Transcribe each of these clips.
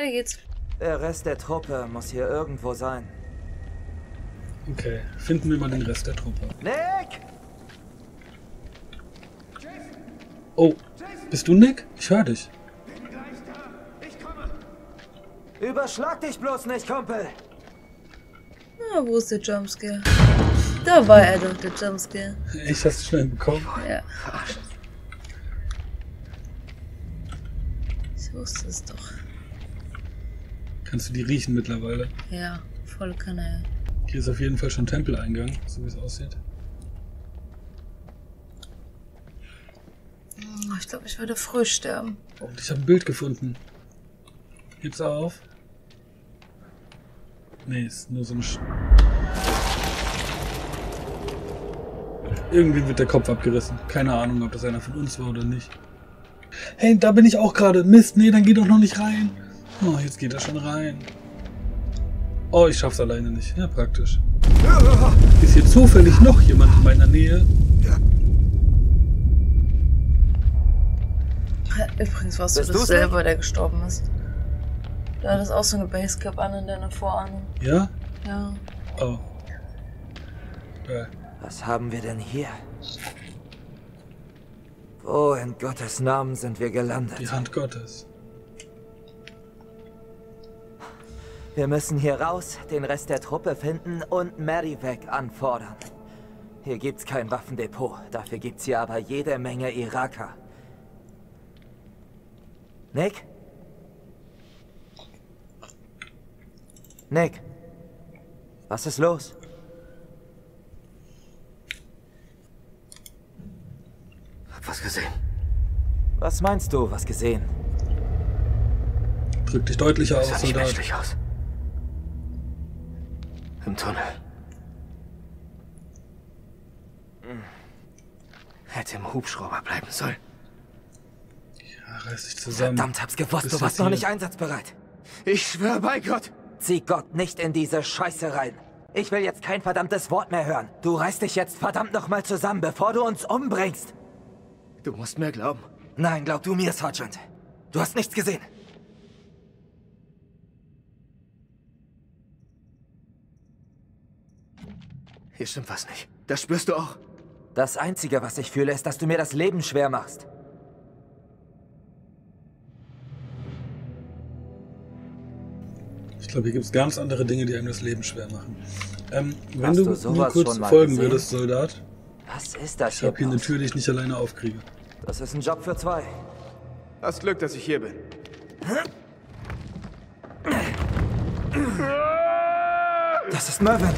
Weiter geht's. Der Rest der Truppe muss hier irgendwo sein. Okay, finden wir mal den Rest der Truppe. Nick! Oh, bist du Nick? Ich höre dich. Bin gleich da. Ich komme. Überschlag dich bloß nicht, Kumpel! Na, wo ist der Jumpscare? Da war er doch, der Jumpscare. Ich hast du schnell bekommen. Ja. Ich wusste es doch. Kannst du die riechen mittlerweile? Ja, voll Kanne. Hier ist auf jeden Fall schon Tempeleingang, so wie es aussieht. Ich glaube, ich werde früh sterben. Oh, ich habe ein Bild gefunden. Heb's auf. Nee, ist nur so ein... Irgendwie wird der Kopf abgerissen. Keine Ahnung, ob das einer von uns war oder nicht. Hey, da bin ich auch gerade. Mist, nee, dann geh doch noch nicht rein. Oh, jetzt geht er schon rein. Oh, ich schaff's alleine nicht. Ja, praktisch. Ist hier zufällig noch jemand in meiner Nähe? Übrigens warst du das selber, der gestorben ist. Du hattest auch so eine Basecap an in deiner Vorahnung. Ja? Ja. Oh. Ja. Was haben wir denn hier? Wo in Gottes Namen sind wir gelandet? Die Hand Gottes. Wir müssen hier raus, den Rest der Truppe finden und Medevac anfordern. Hier gibt's kein Waffendepot, dafür gibt's hier aber jede Menge Iraker. Nick? Nick? Was ist los? Hab was gesehen. Was meinst du, was gesehen? Drück dich deutlicher Das aus, sah nicht Soldat. menschlich aus. Im Tunnel. Hätte im Hubschrauber bleiben sollen. Ja, reiß dich zusammen. Verdammt, hab's gewusst, Bist du warst jetzt noch hier. nicht einsatzbereit. Ich schwöre bei Gott. Zieh Gott nicht in diese Scheiße rein. Ich will jetzt kein verdammtes Wort mehr hören. Du reißt dich jetzt verdammt nochmal zusammen, bevor du uns umbringst. Du musst mir glauben. Nein, glaub du mir, Sergeant. Du hast nichts gesehen. Hier stimmt was nicht. Das spürst du auch. Das Einzige, was ich fühle, ist, dass du mir das Leben schwer machst. Ich glaube, hier gibt es ganz andere Dinge, die einem das Leben schwer machen. Wenn Hast du du mir sowas kurz schon mal folgen gesehen? würdest, Soldat. Was ist das Ich hier? habe hier eine bloß? Tür, die ich nicht alleine aufkriege. Das ist ein Job für zwei. Hast Glück, dass ich hier bin. Das ist Mervyn.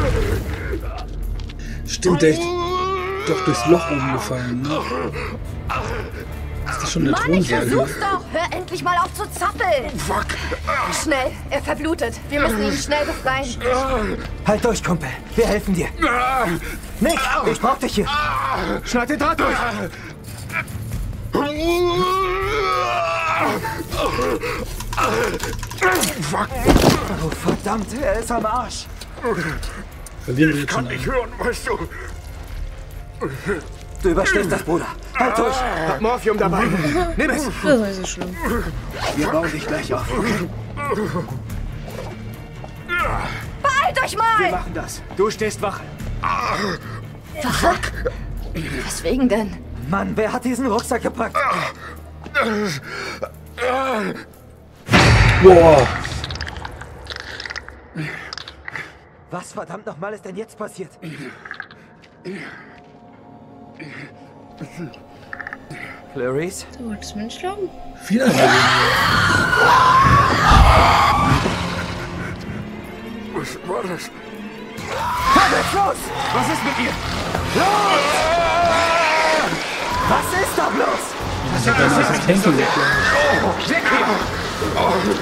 Stimmt, der ist doch durchs Loch oben gefallen, ne? Ist das schon der Mann, ich Thronsaal hier? versuch's doch! Hör endlich mal auf zu zappeln! Fuck. Schnell, er verblutet. Wir müssen ihn schnell befreien. Halt durch, Kumpel. Wir helfen dir. Nick, ich brauch dich hier. Schneid den Draht durch. Fuck. Oh, verdammt, er ist am Arsch. Verlieren wir jetzt schon Kann nicht einen. hören, weißt du. Du überstehst das, Bruder. Halt durch. Hab Morphium dabei. Nimm es. Das ist nicht so schlimm. Wir bauen dich gleich auf. Okay? Beeilt euch Wir mal! machen das. Du stehst Wache. Weswegen denn? Mann, wer hat diesen Rucksack gepackt? Boah! Was verdammt nochmal ist denn jetzt passiert? Clarice? Du wolltest mir nicht glauben. Wieder eine Linie. Was war das? Jetzt los! Was ist mit ihr? Was ist da bloß? Das hat deine Assistentin geklaut. Weg hier!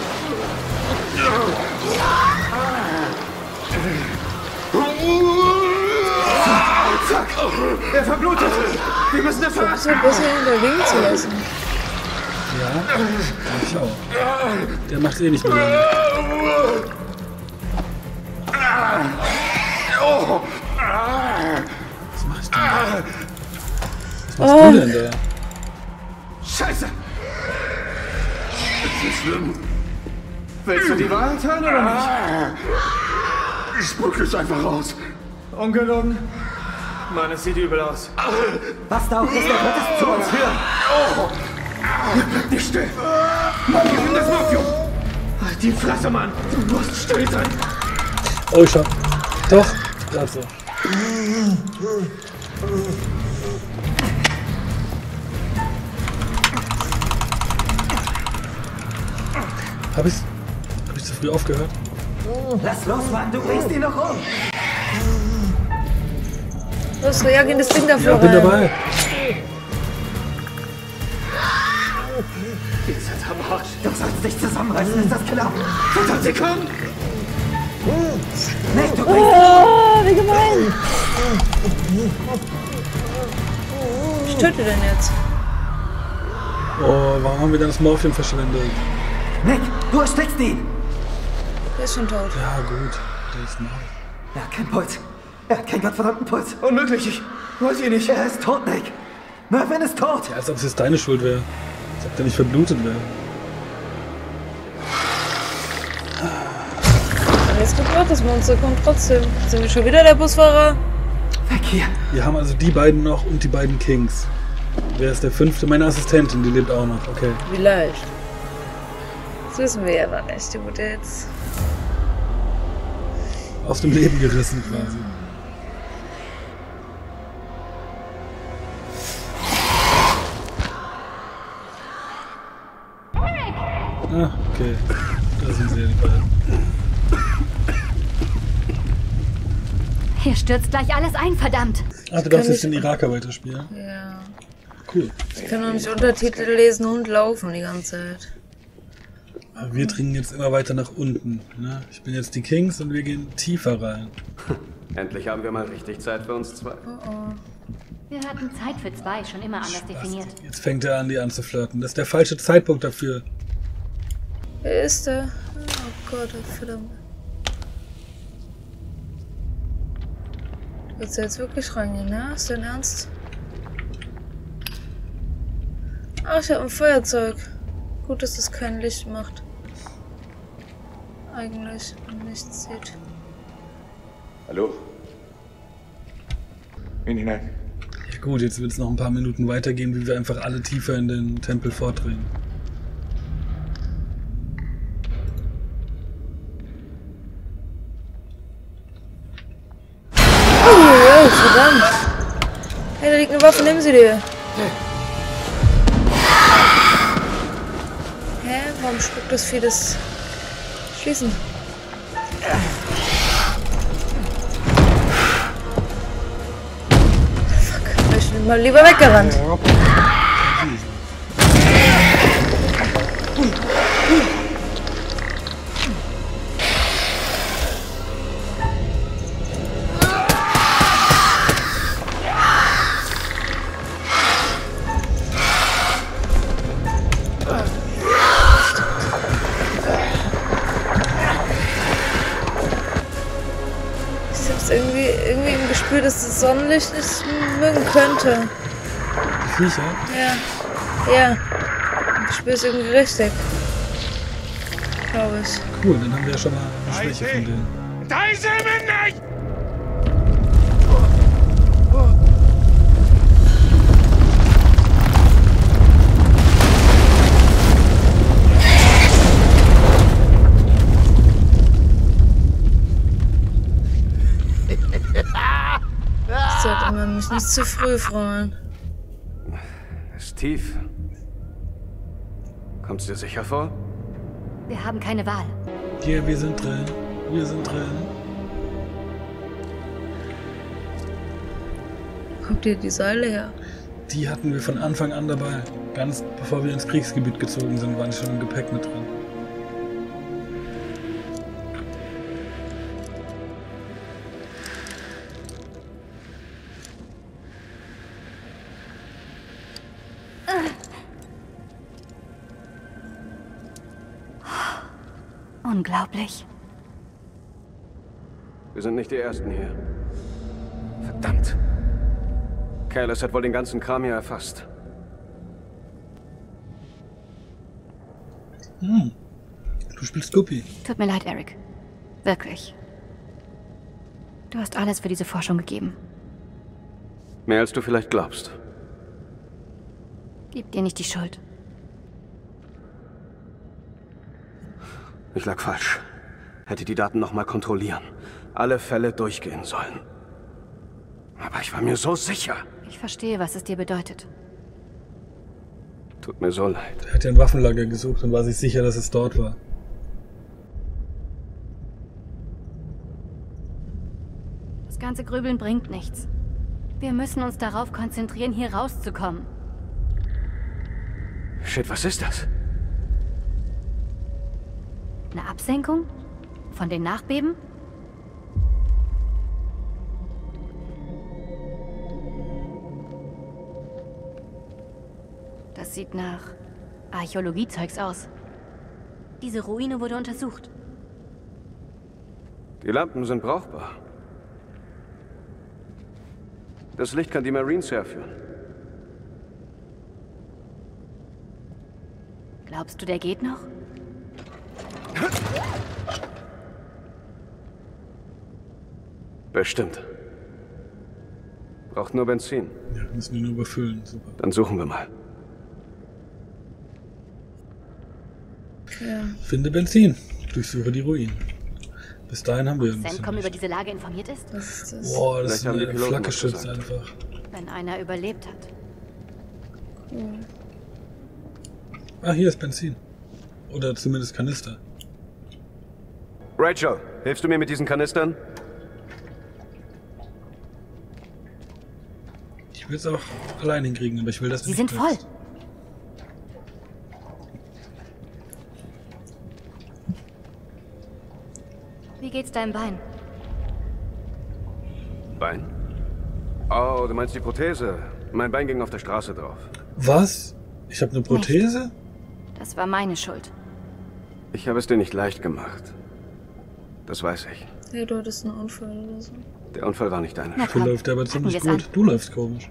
Zack! Er verblutet! Wir müssen das Ist ja besser, ihn da liegen zu lassen. Ja, ich auch. Der macht eh nicht mehr lange. Was machst du denn? Was machst du denn da? Scheiße! Ist es schlimm? Willst du die Wahrheit hören oder nicht? Spuck es einfach raus. Ungelogen? Mann, es sieht übel aus. Was da auch ist, er wird es zu uns führen. Oh. Bleib nicht still. Mann, gewinn das Morphium. Halt die Fresse, Mann. Du musst still sein. Oh, ich hab... Doch. Gerade so. Hab ich zu früh aufgehört? Lass los, Mann, du bringst ihn noch um. Los, wir jagen das Ding davor. Ja, bin dabei. Ihr seid am Arsch. Du sollst dich zusammenreißen, ist das klar? Verdammt, sie kommen. Nick, du bringst Oh, wie gemein. Ich töte den jetzt. Oh, warum haben wir denn das Morphium verschwendet? Nick, du erstickst ihn. Der ist schon tot. Ja, gut. Der ist noch. Er hat keinen Puls. Er hat keinen gottverdammten Puls. Unmöglich, ich wollte ihn nicht. Er ist tot, Nick. Mervyn ist tot. Ja, als ob es jetzt deine Schuld wäre. Als ob der nicht verblutet wäre. Alles gebracht, das Monster kommt trotzdem. Sind wir schon wieder der Busfahrer? Weg hier. Wir haben also die beiden noch und die beiden Kings. Wer ist der fünfte? Meine Assistentin, die lebt auch noch. Okay. Vielleicht. Das wissen wir ja noch nicht. Die wurde jetzt... Aus dem Leben gerissen quasi. Ah, okay. Da sind sie ja, die beiden. Hier stürzt gleich alles ein, verdammt. Ah, du darfst jetzt den Iraker weiterspielen? Ja. Cool. Ich kann noch nicht Untertitel lesen und laufen die ganze Zeit. Aber wir dringen jetzt immer weiter nach unten. Ne? Ich bin jetzt die Kings und wir gehen tiefer rein. Endlich haben wir mal richtig Zeit für uns zwei. Wir hatten Zeit für zwei, schon immer anders definiert. Jetzt fängt er an, die anzuflirten. Das ist der falsche Zeitpunkt dafür. Wer ist der? Oh Gott, verdammt. Willst du jetzt wirklich reingehen, ne? Ist dein Ernst? Ach, ich habe ein Feuerzeug. Gut, dass das kein Licht macht. Eigentlich nichts sieht. Hallo? Bin hinein. Ja gut, jetzt wird es noch ein paar Minuten weitergehen, wie wir einfach alle tiefer in den Tempel vordringen. Oh, verdammt. Hey, da liegt eine Waffe, nimm sie dir. Hä? Warum spuckt das Vieh das Schießen? Fuck, ich bin mal lieber weggerannt. Irgendwie im Gespür, dass das Sonnenlicht nicht mögen könnte. Die Viecher? Ja. Ja. Im Gespür ist irgendwie richtig. Glaube ich. Cool, dann haben wir ja schon mal eine Schwäche von denen. Da ist er nicht! Sollte man mich nicht zu früh freuen. Steve. Kommt's dir sicher vor? Wir haben keine Wahl. Hier, wir sind drin. Wir sind drin. Kommt dir die Seile her? Die hatten wir von Anfang an dabei. Ganz bevor wir ins Kriegsgebiet gezogen sind, waren die schon im Gepäck mit drin. Unglaublich. Wir sind nicht die Ersten hier. Verdammt. Kahless hat wohl den ganzen Kram hier erfasst. Du spielst Guppy. Tut mir leid, Eric. Wirklich. Du hast alles für diese Forschung gegeben. Mehr als du vielleicht glaubst. Gib dir nicht die Schuld. Ich lag falsch. Hätte die Daten nochmal kontrollieren. Alle Fälle durchgehen sollen. Aber ich war mir so sicher. Ich verstehe, was es dir bedeutet. Tut mir so leid. Er hat ja ein Waffenlager gesucht und war sich sicher, dass es dort war. Das ganze Grübeln bringt nichts. Wir müssen uns darauf konzentrieren, hier rauszukommen. Shit, was ist das? Eine Absenkung? Von den Nachbeben? Das sieht nach Archäologiezeugs aus. Diese Ruine wurde untersucht. Die Lampen sind brauchbar. Das Licht kann die Marines herführen. Glaubst du, der geht noch? Bestimmt. Braucht nur Benzin. Ja, müssen wir nur überfüllen. Super. Dann suchen wir mal. Ja. Finde Benzin. Durchsuche die Ruinen. Bis dahin haben wir ein bisschen. CENTCOM über diese Lage informiert ist? Was ist das? Boah, das Vielleicht ist haben die eine Piloten Flakgeschütz was gesagt. einfach. Wenn einer überlebt hat. Cool. Ah, hier ist Benzin. Oder zumindest Kanister. Rachel, hilfst du mir mit diesen Kanistern? Ich will es auch allein hinkriegen, aber ich will das Sie nicht. sind voll. Wie geht's deinem Bein? Bein? Oh, du meinst die Prothese? Mein Bein ging auf der Straße drauf. Was? Ich habe eine Prothese? Das war meine Schuld. Ich habe es dir nicht leicht gemacht. Das weiß ich. Hey, du hattest einen Unfall oder so. Der Unfall war nicht deine Na Schuld. Du komm, läuft aber packen ziemlich wir's gut. an. Du läufst komisch.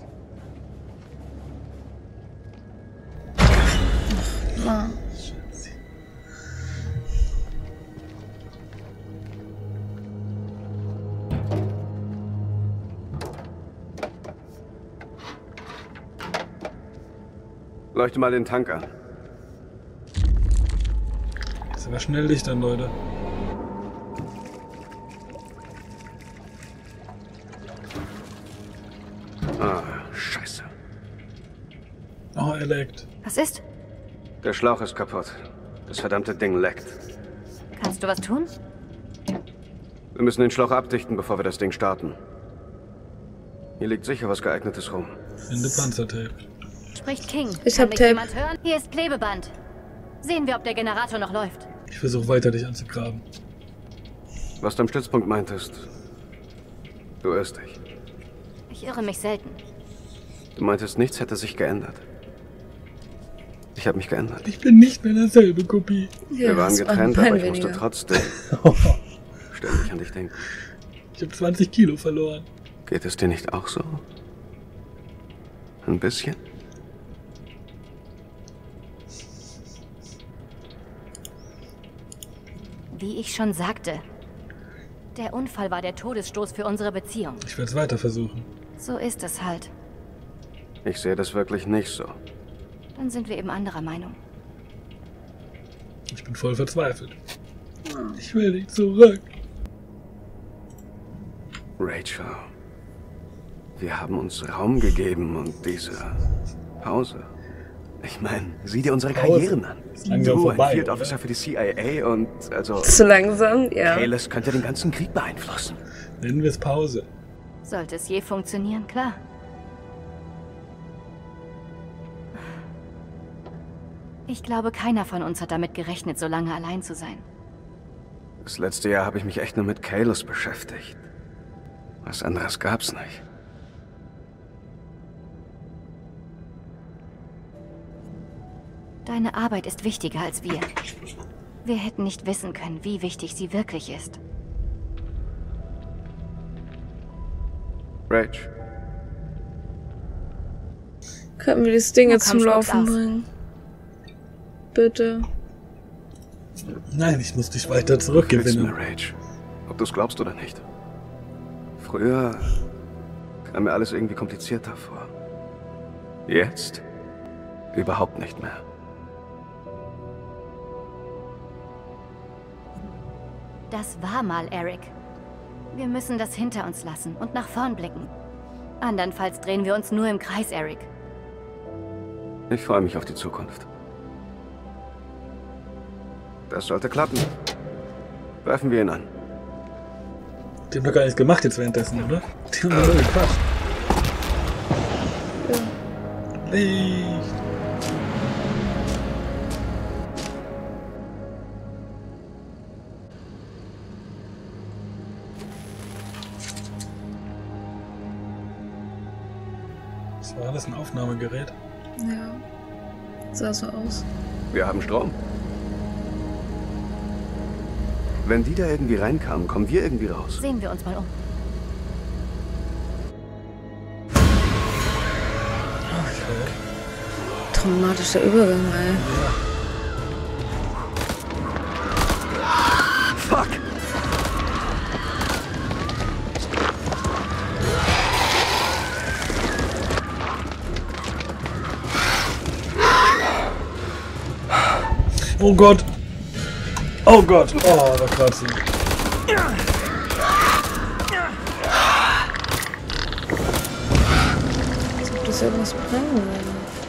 Ah. Leuchte mal den Tank an. Ist aber schnell Licht an, Leute. Ah, scheiße. Oh, er leckt. Was ist? Der Schlauch ist kaputt. Das verdammte Ding leckt. Kannst du was tun? Wir müssen den Schlauch abdichten, bevor wir das Ding starten. Hier liegt sicher was Geeignetes rum. Finde Panzertape. Spricht King. Ich Kann hab mich Tape. jemand hören? Hier ist Klebeband. Sehen wir, ob der Generator noch läuft. Ich versuche weiter dich anzugraben. Was du am Stützpunkt meintest. Du irrst dich. Ich irre mich selten. Du meintest, nichts hätte sich geändert. Ich habe mich geändert. Ich bin nicht mehr derselbe, Guppy. Ja, Wir waren das war ein getrennt, Bein aber ich musste weniger. trotzdem ständig an dich denken. Ich habe 20 Kilo verloren. Geht es dir nicht auch so? Ein bisschen? Wie ich schon sagte, der Unfall war der Todesstoß für unsere Beziehung. Ich werde es weiter versuchen. So ist es halt. Ich sehe das wirklich nicht so. Dann sind wir eben anderer Meinung. Ich bin voll verzweifelt. Ich will nicht zurück. Rachel, wir haben uns Raum gegeben und diese Pause. Ich meine, sieh dir unsere Pause. Karrieren an. Ist langsam Du, vorbei, ein Field oder? Officer für die CIA und also... Zu langsam, ja. Kalis könnte den ganzen Krieg beeinflussen. Nennen wir es Pause. Sollte es je funktionieren, klar. Ich glaube, keiner von uns hat damit gerechnet, so lange allein zu sein. Das letzte Jahr habe ich mich echt nur mit Kalis beschäftigt. Was anderes gab's nicht. Deine Arbeit ist wichtiger als wir. Wir hätten nicht wissen können, wie wichtig sie wirklich ist. Rach, Könnten wir das Ding Na jetzt komm, zum spuck's Laufen aus. bringen? Bitte. Nein, ich muss dich weiter zurückgewinnen. Rage. Ob du es glaubst oder nicht. Früher kam mir alles irgendwie komplizierter vor. Jetzt überhaupt nicht mehr. Das war mal, Eric. Wir müssen das hinter uns lassen und nach vorn blicken. Andernfalls drehen wir uns nur im Kreis, Eric. Ich freue mich auf die Zukunft. Das sollte klappen. Werfen wir ihn an. Die haben doch gar nichts gemacht jetzt währenddessen, oder? Die haben nur gequatscht. Ja. Licht. Das war alles ein Aufnahmegerät. Ja. Sah so aus. Wir haben Strom. Wenn die da irgendwie reinkamen, kommen wir irgendwie raus. Sehen wir uns mal um. Traumatischer Übergang, ey. Fuck! Oh Gott! Oh Gott! Oh, da kratzt sie. Als ob das irgendwas bringen würde.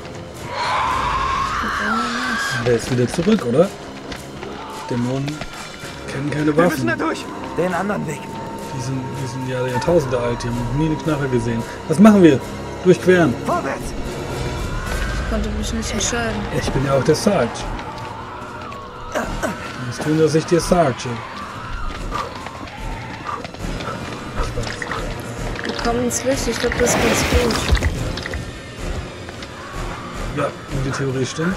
Der ist wieder zurück, oder? Dämonen kennen keine Wir müssen da Waffen. durch. Den anderen Weg. Die sind ja Jahrtausende alt, die haben noch nie eine Knarre gesehen. Was machen wir? Durchqueren. Vorwärts! Ich konnte mich nicht entscheiden. Ich bin ja auch der Sarge. Du musst tun, dass ich dir Sarge. Wir kommen ins Licht, ich glaube, das ist ganz gut. Ja, wenn die Theorie stimmt.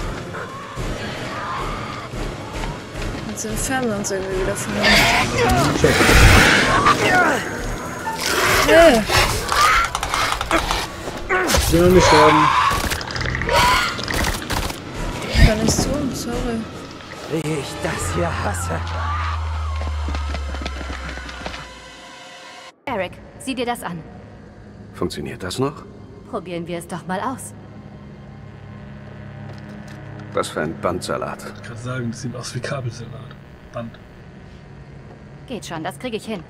Jetzt entfernen wir uns irgendwie wieder von Check. Hey, Ich will noch nicht sterben. ich kann nichts tun, sorry. Wie ich das hier hasse. Eric, sieh dir das an. Funktioniert das noch? Probieren wir es doch mal aus. Was für ein Bandsalat. Ich kann sagen, das sieht aus wie Kabelsalat. Band. Geht schon, das kriege ich hin.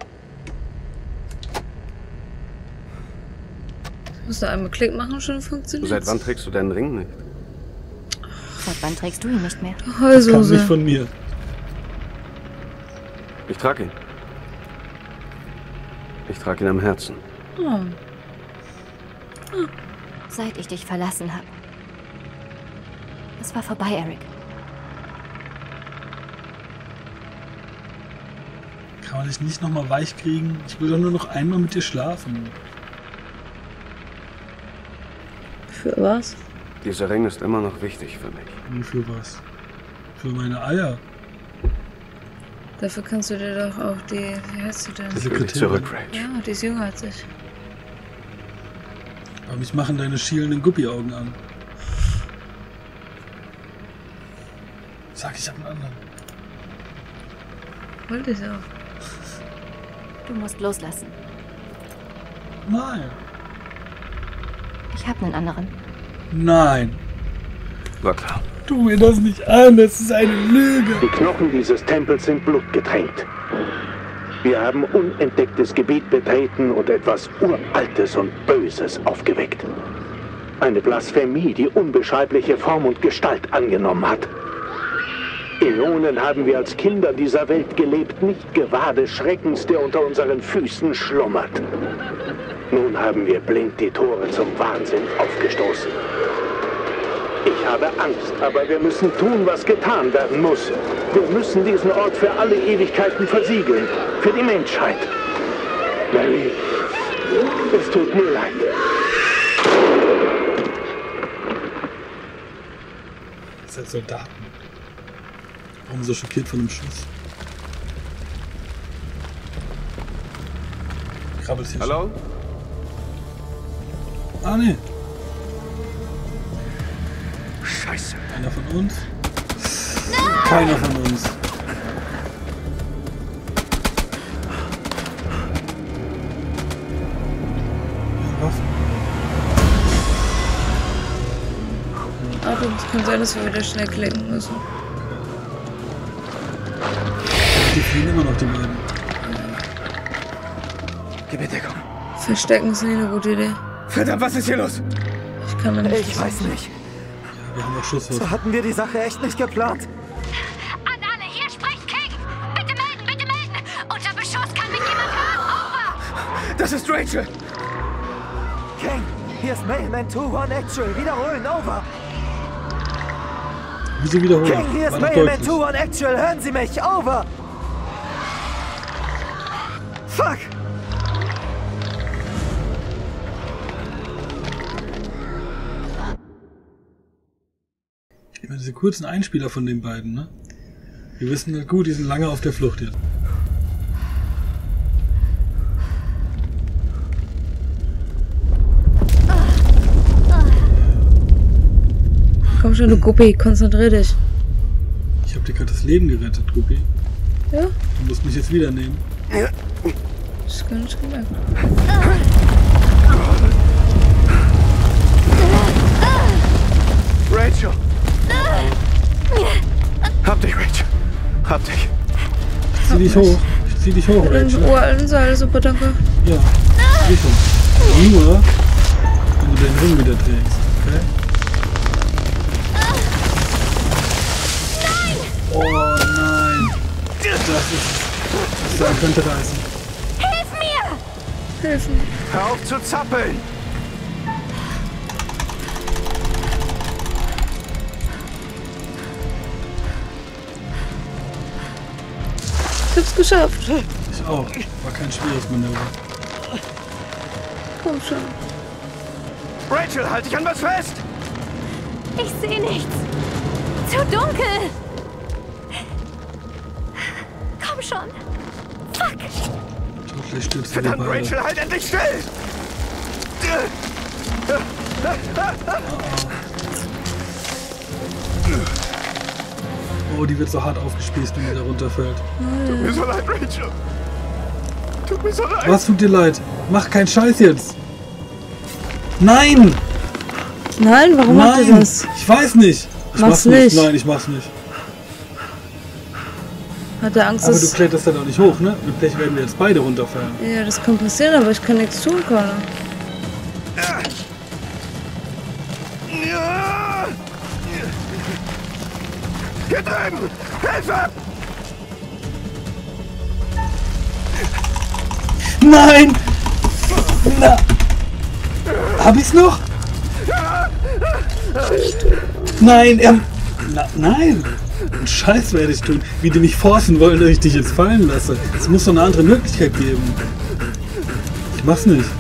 Musst du einmal Klick machen, schon funktioniert. Seit wann trägst du deinen Ring nicht? Seit wann trägst du ihn nicht mehr? Das kam Heulsuse. nicht von mir. Ich trage ihn. Ich trage ihn am Herzen. Oh. Seit ich dich verlassen habe. Es war vorbei, Eric. Kann man dich nicht nochmal weich kriegen? Ich will doch nur noch einmal mit dir schlafen. Für was? Dieser Ring ist immer noch wichtig für mich. Und für was? Für meine Eier. Dafür kannst du dir doch auch die, wie heißt sie denn? Die Ich will dich Sekretärin. zurück, Rage. Ja, die ist jünger als ich. Aber mich machen deine schielenden Guppiaugen an. Sag, ich hab einen anderen. Wollte ich auch. Du musst loslassen. Nein. Ich habe einen anderen. Nein. War klar. Tu mir das nicht an, das ist eine Lüge. Die Knochen dieses Tempels sind blutgetränkt. Wir haben unentdecktes Gebiet betreten und etwas Uraltes und Böses aufgeweckt. Eine Blasphemie, die unbeschreibliche Form und Gestalt angenommen hat. Äonen haben wir als Kinder dieser Welt gelebt, nicht gewahr des Schreckens, der unter unseren Füßen schlummert. Nun haben wir blind die Tore zum Wahnsinn aufgestoßen. Ich habe Angst, aber wir müssen tun, was getan werden muss. Wir müssen diesen Ort für alle Ewigkeiten versiegeln. Für die Menschheit. Mary, es tut mir leid. Das sind Soldaten. Warum so schockiert von dem Schuss? Krabbelst hier Hallo? schon? Ah, nee. Scheiße. Einer von uns? Keiner von uns. Achtung, es kann sein, dass wir wieder schnell klicken müssen. Die fliehen immer noch, die beiden. Gib mir Deckung. Verstecken ist nicht eine gute Idee. Verdammt, was ist hier los? Ich weiß nicht. Ja, wir haben auch Schusswurf. So hatten wir die Sache echt nicht geplant. An alle, hier spricht King! Bitte melden, bitte melden! Unter Beschuss kann mich jemand hören! Over! Das ist Rachel. King, hier ist Mailman 2-1 Actual. Wiederholen, over. Wieso wiederholen? King, hier ist War doch Mailman deutlich. 2-1 Actual. Hören Sie mich, over. Fuck. Ich meine, diese kurzen Einspieler von den beiden, ne? Wir wissen halt gut, die sind lange auf der Flucht jetzt. Komm schon, du Guppi, konzentrier dich. Ich habe dir gerade das Leben gerettet, Guppi. Ja? Du musst mich jetzt wieder nehmen. Das ist gar nicht gemerkt. Rachel. Hab dich, Rachel. Hab dich. Ich zieh dich hoch. Ich zieh dich hoch, Rachel. Uralten Seil, super, danke. Ja, zieh dich hoch. Nur, wenn du den Ring wieder trägst, okay? Oh nein! Das könnte reißen. Hilf mir! Hilfen. Hör auf zu zappeln. Ich hab's geschafft. Ich auch. War kein schwieriges Manöver. Komm schon. Rachel, halt dich an was fest. Ich sehe nichts! Zu dunkel! Komm schon! Fuck! Schau, vielleicht stürzt du Verdammt, beide. Rachel, halt endlich still. Oh, die wird so hart aufgespießt, wenn die da runterfällt. Tut mir so leid, Rachel. Tut mir so leid. Was tut dir leid? Mach keinen Scheiß jetzt! Nein! Nein, warum macht ihr Nein! das? Ich weiß nicht! Ich Mach's mach's nicht! nicht. Nein, ich mach's nicht. Hat er Angst, Aber du dass... kletterst da doch nicht hoch, ne? Mit Pech werden wir jetzt beide runterfallen. Ja, das kann passieren, aber ich kann nichts tun, Connor. Hier drüben! Hilfe! Nein! Na! Hab ich's noch? Nein, nein! Einen Scheiß werde ich tun, wie die mich forcen wollen, dass ich dich jetzt fallen lasse. Es muss doch eine andere Möglichkeit geben. Ich mach's nicht.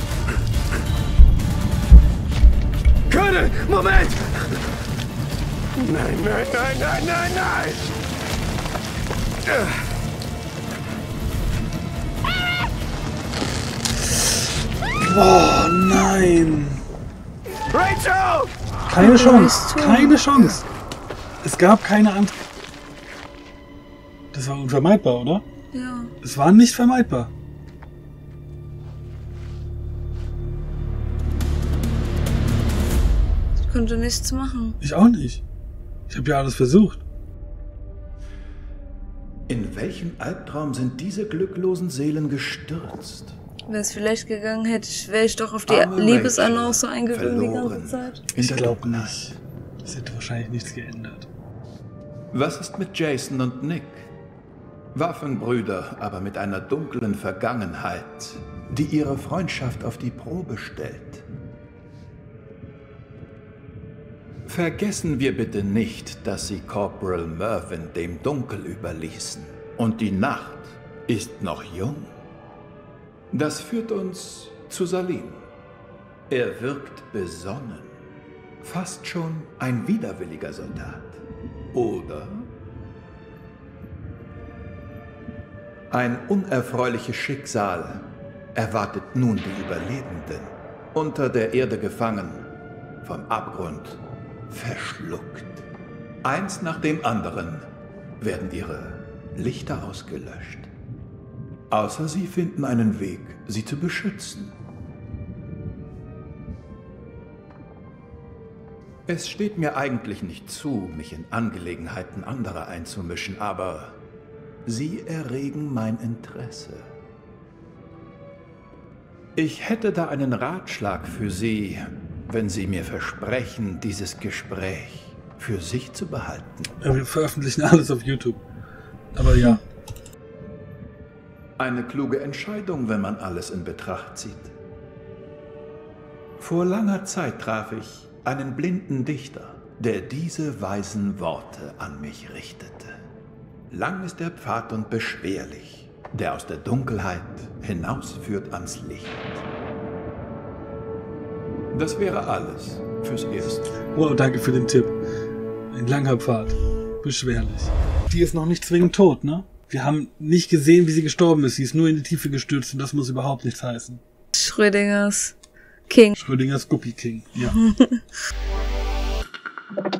Colonel, Moment! Nein, nein, nein, nein, nein, nein! Boah, nein! Rachel! Keine Chance! Keine Chance! Es gab keine andere. Das war unvermeidbar, oder? Ja. Es war nicht vermeidbar. Ich konnte nichts machen. Ich auch nicht. Ich habe ja alles versucht. In welchen Albtraum sind diese glücklosen Seelen gestürzt? Wäre es vielleicht gegangen, wäre ich doch auf die Arme Liebesannonce Rachel, eingegangen die ganze verloren. Zeit. In Ich der glaube Dunkelheit. nicht. Es hätte wahrscheinlich nichts geändert. Was ist mit Jason und Nick? Waffenbrüder, aber mit einer dunklen Vergangenheit, die ihre Freundschaft auf die Probe stellt. Vergessen wir bitte nicht, dass sie Corporal Mervyn dem Dunkel überließen. Und die Nacht ist noch jung. Das führt uns zu Salim. Er wirkt besonnen. Fast schon ein widerwilliger Soldat. Oder ein unerfreuliches Schicksal erwartet nun die Überlebenden. Unter der Erde gefangen, vom Abgrund verschluckt. Eins nach dem anderen werden ihre Lichter ausgelöscht. Außer sie finden einen Weg, sie zu beschützen. Es steht mir eigentlich nicht zu, mich in Angelegenheiten anderer einzumischen, aber sie erregen mein Interesse. Ich hätte da einen Ratschlag für Sie, wenn Sie mir versprechen, dieses Gespräch für sich zu behalten. Ja, wir veröffentlichen alles auf YouTube. Aber ja. Eine kluge Entscheidung, wenn man alles in Betracht zieht. Vor langer Zeit traf ich einen blinden Dichter, der diese weisen Worte an mich richtete. Lang ist der Pfad und beschwerlich, der aus der Dunkelheit hinausführt ans Licht. Das wäre alles fürs Erste. Wow, danke für den Tipp. Ein langer Pfad. Beschwerlich. Die ist noch nicht zwingend tot, ne? Wir haben nicht gesehen, wie sie gestorben ist. Sie ist nur in die Tiefe gestürzt und das muss überhaupt nichts heißen. Schrödingers King. Schrödingers Guppy King, ja.